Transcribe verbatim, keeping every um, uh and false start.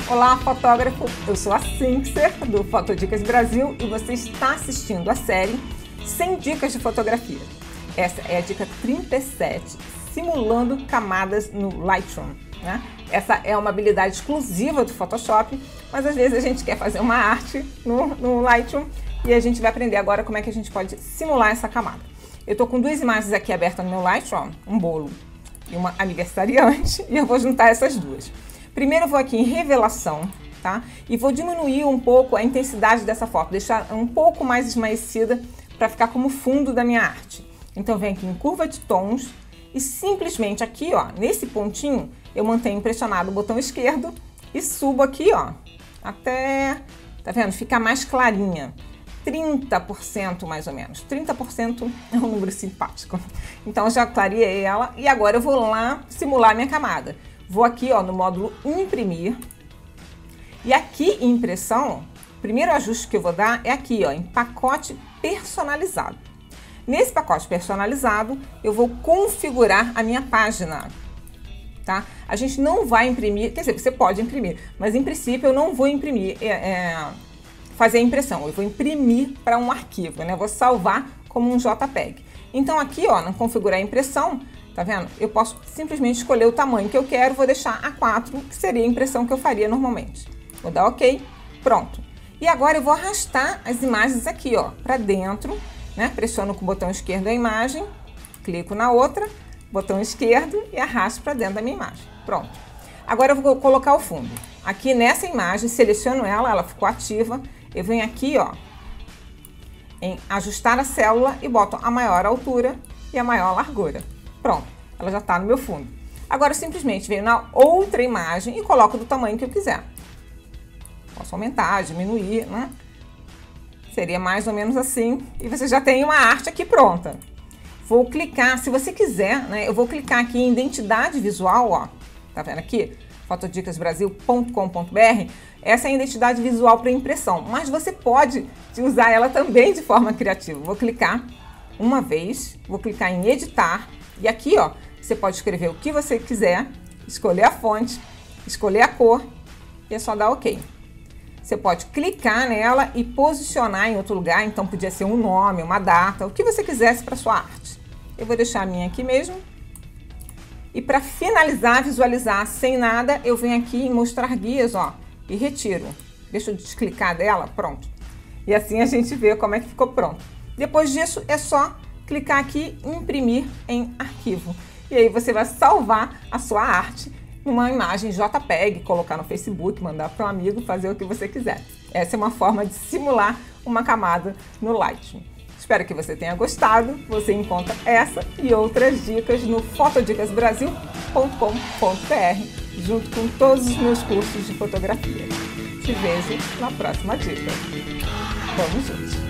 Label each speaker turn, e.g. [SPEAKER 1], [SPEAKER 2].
[SPEAKER 1] Olá, fotógrafo! Eu sou a Sincser, do Fotodicas Brasil, e você está assistindo a série cem Dicas de Fotografia. Essa é a dica trinta e sete, simulando camadas no Lightroom, né? Essa é uma habilidade exclusiva do Photoshop, mas às vezes a gente quer fazer uma arte no, no Lightroom e a gente vai aprender agora como é que a gente pode simular essa camada. Eu estou com duas imagens aqui abertas no meu Lightroom, um bolo e uma aniversariante, e eu vou juntar essas duas. Primeiro eu vou aqui em revelação, tá? E vou diminuir um pouco a intensidade dessa foto, deixar um pouco mais esmaecida para ficar como fundo da minha arte. Então eu venho aqui em curva de tons e simplesmente aqui, ó, nesse pontinho, eu mantenho pressionado o botão esquerdo e subo aqui, ó, até, tá vendo? Ficar mais clarinha. trinta por cento mais ou menos. trinta por cento é um número simpático. Então eu já clareei ela e agora eu vou lá simular minha camada. Vou aqui, ó, no módulo imprimir. E aqui em impressão, o primeiro ajuste que eu vou dar é aqui, ó, em pacote personalizado. Nesse pacote personalizado, eu vou configurar a minha página, tá? A gente não vai imprimir, quer dizer, você pode imprimir, mas em princípio eu não vou imprimir, é, é, fazer a impressão, eu vou imprimir para um arquivo, né? Vou salvar como um JPEG. Então aqui, ó, no configurar a impressão, tá vendo? Eu posso simplesmente escolher o tamanho que eu quero, vou deixar A quatro, que seria a impressão que eu faria normalmente. Vou dar OK, pronto. E agora eu vou arrastar as imagens aqui, ó, para dentro, né? Pressiono com o botão esquerdo a imagem, clico na outra, botão esquerdo e arrasto para dentro da minha imagem. Pronto. Agora eu vou colocar o fundo. Aqui nessa imagem, seleciono ela, ela ficou ativa. Eu venho aqui, ó, em ajustar a célula e boto a maior altura e a maior largura. Pronto, ela já está no meu fundo. Agora eu simplesmente venho na outra imagem e coloco do tamanho que eu quiser. Posso aumentar, diminuir, né? Seria mais ou menos assim. E você já tem uma arte aqui pronta. Vou clicar, se você quiser, né? Eu vou clicar aqui em identidade visual, ó. Tá vendo aqui? fotodicas brasil ponto com ponto br. Essa é a identidade visual para impressão, mas você pode usar ela também de forma criativa. Vou clicar uma vez, vou clicar em editar e aqui, ó, você pode escrever o que você quiser, escolher a fonte, escolher a cor e é só dar OK. Você pode clicar nela e posicionar em outro lugar, então podia ser um nome, uma data, o que você quisesse para sua arte. Eu vou deixar a minha aqui mesmo. E para finalizar, visualizar sem nada, eu venho aqui em mostrar guias, ó, e retiro. Deixa eu desclicar dela, pronto. E assim a gente vê como é que ficou pronto. Depois disso, é só clicar aqui e imprimir em arquivo. E aí você vai salvar a sua arte numa imagem JPEG, colocar no Facebook, mandar para um amigo, fazer o que você quiser. Essa é uma forma de simular uma camada no Lightroom. Espero que você tenha gostado. Você encontra essa e outras dicas no fotodicas brasil ponto com ponto br, junto com todos os meus cursos de fotografia. Te vejo na próxima dica. Vamos juntos!